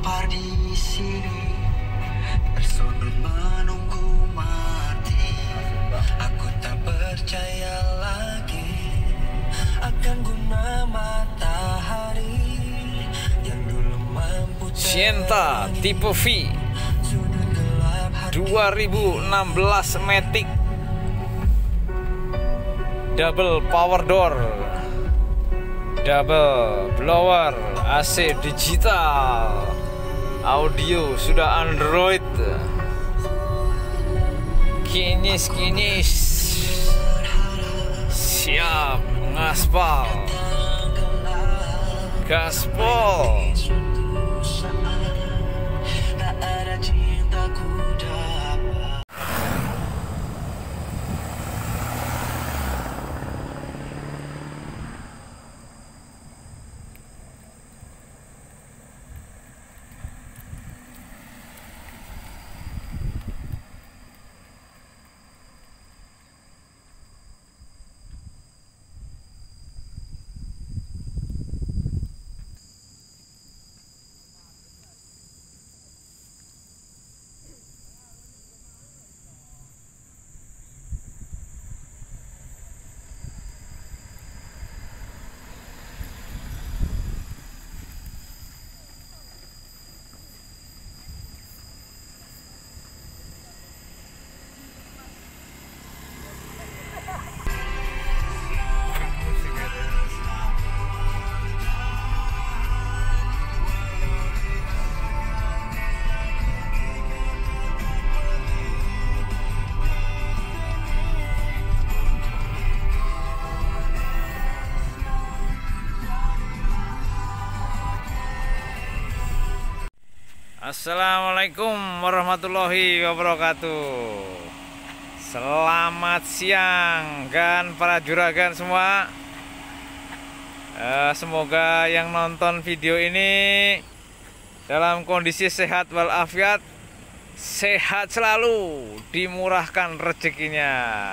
terdampar di sini, bersudut menunggu mati. Aku tak percaya lagi akan guna matahari yang dulu mampu. Sienta tipe V 2016 Matic, double power door, double blower, AC digital, audio sudah Android, kinis siap ngaspal, gaspol. Tak ada cintaku dapat. Assalamualaikum warahmatullahi wabarakatuh. Selamat siang kan para juragan semua. Semoga yang nonton video ini dalam kondisi sehat walafiat, sehat selalu, dimurahkan rezekinya.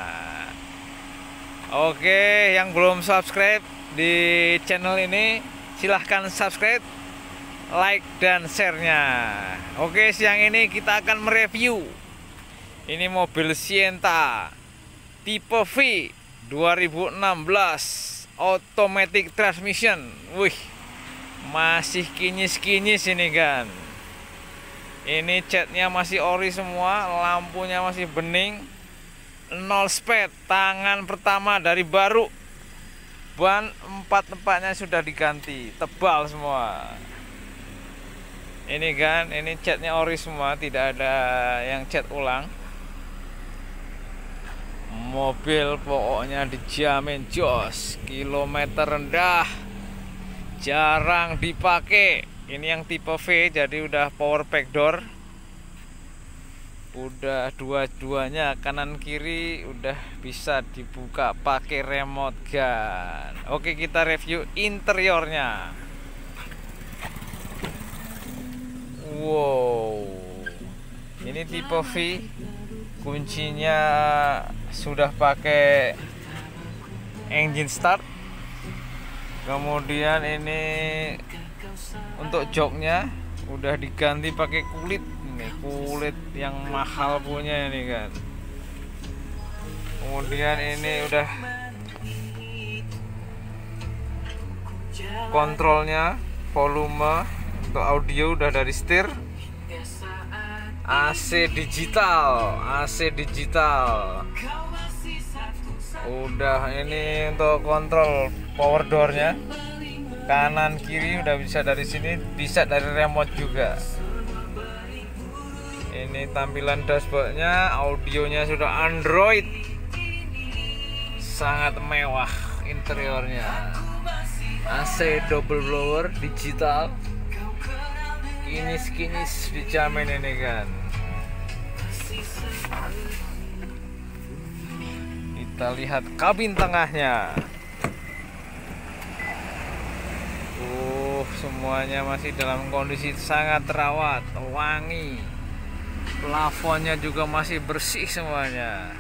Oke, yang belum subscribe di channel ini silahkan subscribe, like dan share-nya. Oke, siang ini kita akan mereview ini mobil Sienta tipe V 2016 automatic transmission. Wih, masih kinyis-kinyis ini kan. Ini catnya masih ori semua, lampunya masih bening, 0 sped, tangan pertama dari baru, ban 4 tempatnya sudah diganti, tebal semua. Ini kan, ini catnya ori semua, tidak ada yang cat ulang. Mobil pokoknya dijamin jos, kilometer rendah, jarang dipakai. Ini yang tipe V, jadi udah power pack door, udah dua-duanya kanan kiri udah bisa dibuka pakai remote gun. Oke, kita review interiornya. Wow, ini tipe V, kuncinya sudah pakai engine start. Kemudian ini untuk joknya udah diganti pakai kulit, ini kulit yang mahal punya ini kan. Kemudian ini udah kontrolnya, volume. Untuk audio udah dari setir, AC digital, udah. Ini untuk kontrol power doornya, kanan kiri udah bisa dari sini, bisa dari remote juga. Ini tampilan dashboardnya, audionya sudah Android, sangat mewah interiornya. AC double blower digital, kinis dijamin ini kan. Kita lihat kabin tengahnya. Semuanya masih dalam kondisi sangat terawat, wangi. Plafonnya juga masih bersih semuanya.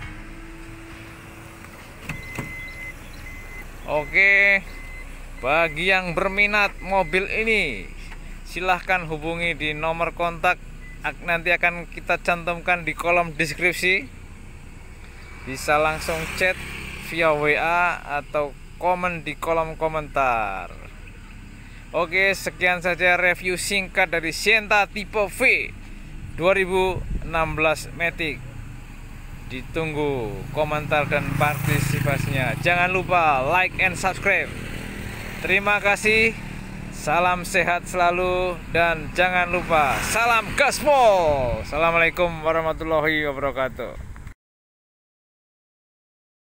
Oke, bagi yang berminat mobil ini, silahkan hubungi di nomor kontak, nanti akan kita cantumkan di kolom deskripsi. Bisa langsung chat via WA atau komen di kolom komentar. Oke, sekian saja review singkat dari Sienta tipe V 2016 Matic. Ditunggu komentar dan partisipasinya. Jangan lupa like and subscribe. Terima kasih. Salam sehat selalu dan jangan lupa salam gaspol. Assalamualaikum warahmatullahi wabarakatuh.